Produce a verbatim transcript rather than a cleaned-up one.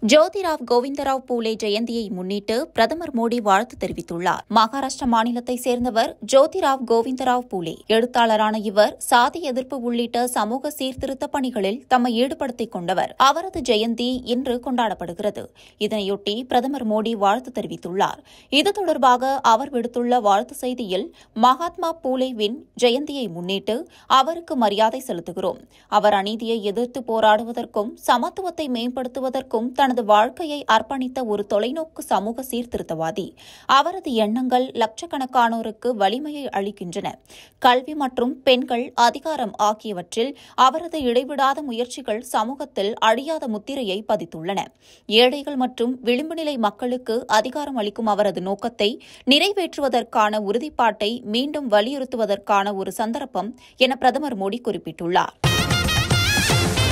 ஜோதிராவ் கோவிந்தராவ் பூலே ஜெயந்தியை முன்னிட்டு பிரதமர் மோடி வாழ்த்து தெரிவித்துள்ளார். மகாராஷ்டிரா மாநிலத்தைச் சேர்ந்தவர் ஜோதிராவ் கோவிந்தராவ் பூலே. எழுத்தாளரான இவர் சாதி எதிர்ப்பு உள்ளிட்ட சமூக சீர்திருத்த பணிகளில் தம்மை ஈடுபடுத்திக் கொண்டவர். அவரது ஜெயந்தி இன்று கொண்டாடப்படுகிறது. இதனையொட்டி பிரதமர் மோடி வாழ்த்து தெரிவித்துள்ளார். இது தொடர்பாக அவர் விடுத்துள்ள வாழ்த்து செய்தியில், மகாத்மா பூலேவின் ஜெயந்தியை முன்னிட்டு அவருக்கு மரியாதை செலுத்துகிறோம். அவர் அநீதியை எதிர்த்து போராடுவதற்கும் சமத்துவத்தை மேம்படுத்துவதற்கும் தனது வாழ்க்கையை அர்ப்பணித்த ஒரு தொலைநோக்கு சமூக சீர்திருத்தவாதி. அவரது எண்ணங்கள் லட்சக்கணக்கானோருக்கு வலிமையை அளிக்கின்றன. கல்வி மற்றும் பெண்கள் அதிகாரம் ஆகியவற்றில் அவரது இடைவிடாத முயற்சிகள் சமூகத்தில் அழியாத முத்திரையை பதித்துள்ளன. ஏழைகள் மற்றும் விளிம்பு நிலை மக்களுக்கு அதிகாரம் அளிக்கும் அவரது நோக்கத்தை நிறைவேற்றுவதற்கான உறுதிப்பாட்டை மீண்டும் வலியுறுத்துவதற்கான ஒரு சந்தர்ப்பம் என பிரதமர் மோடி குறிப்பிட்டுள்ளார்.